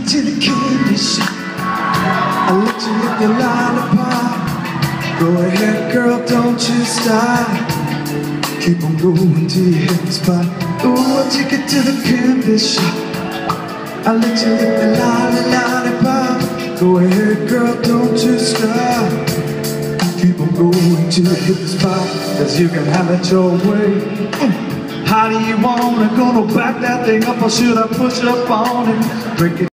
to the candy shop. I'll let you lick the lollipop. Go ahead, girl, don't you stop. Keep on going till you hit the spot. Ooh, I'll take it to the candy shop. I'll let you lick the lollipop. Go ahead, girl, don't you stop. Keep on going till you hit the spot. 'Cause you can have it your way. How do you wanna gonna back that thing up, or should I push up on it? Break it